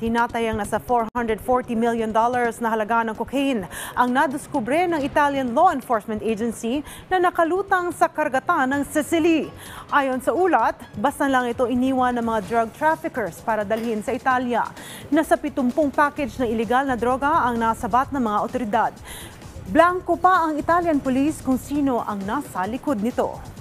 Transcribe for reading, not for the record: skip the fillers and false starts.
Tinatayang nasa $440 million na halaga ng cocaine ang nadiskubre ng Italian Law Enforcement Agency na nakalutang sa karagatan ng Sicily. Ayon sa ulat, basta lang ito iniwan ng mga drug traffickers para dalhin sa Italia. Nasa 70 package ng iligal na droga ang nasabat ng mga otoridad. Blanco pa ang Italian police kung sino ang nasa likod nito.